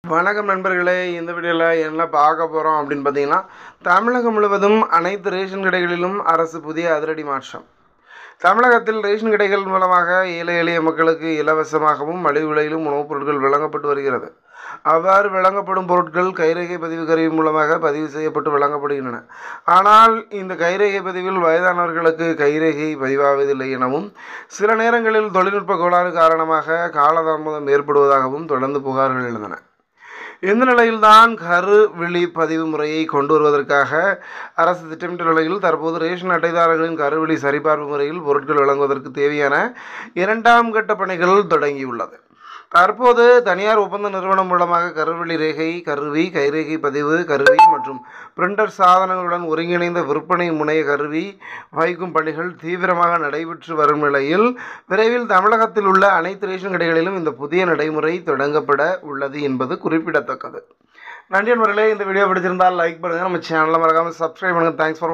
வணக்கம் நண்பர்களே, இந்த வீடியோவில் என்ன பார்க்க போகிறோம் அப்படின்னு பார்த்தீங்கன்னா, தமிழகம் முழுவதும் அனைத்து ரேஷன் கடைகளிலும் அரசு புதிய அதிரடி மாற்றம். தமிழகத்தில் ரேஷன் கடைகள் மூலமாக ஏழை எளிய மக்களுக்கு இலவசமாகவும் மலிவு விலையிலும் உணவுப் பொருட்கள் வழங்கப்பட்டு வருகிறது. அவ்வாறு வழங்கப்படும் பொருட்கள் கைரேகை பதிவு கருவி மூலமாக பதிவு செய்யப்பட்டு வழங்கப்படுகின்றன. ஆனால் இந்த கைரேகை பதிவில் வயதானவர்களுக்கு கைரேகை பதிவாவதில்லை எனவும், சில நேரங்களில் தொழில்நுட்ப கோளாறு காரணமாக காலதாமதம் ஏற்படுவதாகவும் தொடர்ந்து புகார்கள் எழுந்தன. இந்த நிலையில்தான் கருவிழி பதிவு முறையை கொண்டு வருவதற்காக அரசு திட்டமிட்ட நிலையில் தற்போது ரேஷன் அட்டைதாரர்களின் கருவிழி சரிபார்ப்பு முறையில் பொருட்கள் வழங்குவதற்கு தேவையான 2ஆம் கட்ட பணிகள் தொடங்கியுள்ளது. தற்போது தனியார் ஒப்பந்த நிறுவனம் மூலமாக கருவிழி ரேகை கருவி, கைரேகை பதிவு கருவி மற்றும் பிரிண்டர் சாதனங்களுடன் ஒருங்கிணைந்த விற்பனை முனைய கருவி வைக்கும் பணிகள் தீவிரமாக நடைபெற்று வரும் நிலையில் விரைவில் தமிழகத்தில் உள்ள அனைத்து ரேஷன் கடைகளிலும் இந்த புதிய நடைமுறை தொடங்கப்பட உள்ளது என்பது குறிப்பிடத்தக்கது. நன்றி நண்பர்களே, இந்த வீடியோ பிடிச்சிருந்தால் லைக் பண்ணுங்கள், நம்ம சேனலை மறக்காமல் சப்ஸ்கிரைப் பண்ணுங்கள். Thanks for